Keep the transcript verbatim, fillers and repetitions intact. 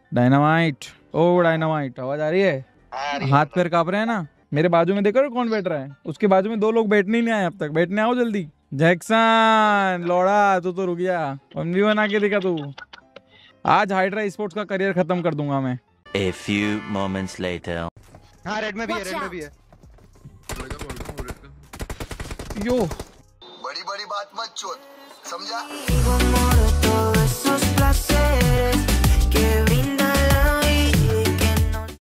Dynamite, ओ dynamite, आवाज आ रही है? हाथ पैर कांप रहे हैं ना। मेरे बाजू में देखो कौन बैठ रहा है, उसके बाजू में दो लोग बैठने ही नहीं आए अब तक। बैठने आओ जल्दी। जैक्सन लौड़ा, तू तो रुक गया। वन वी वन आके देखा तू। आज हाइड्रा स्पोर्ट्स का करियर खत्म कर दूंगा मैं। A few moments later. हाँ रेड में भी है, रेड में भी है। यो बड़ी बड़ी बात मत छोड़, समझा?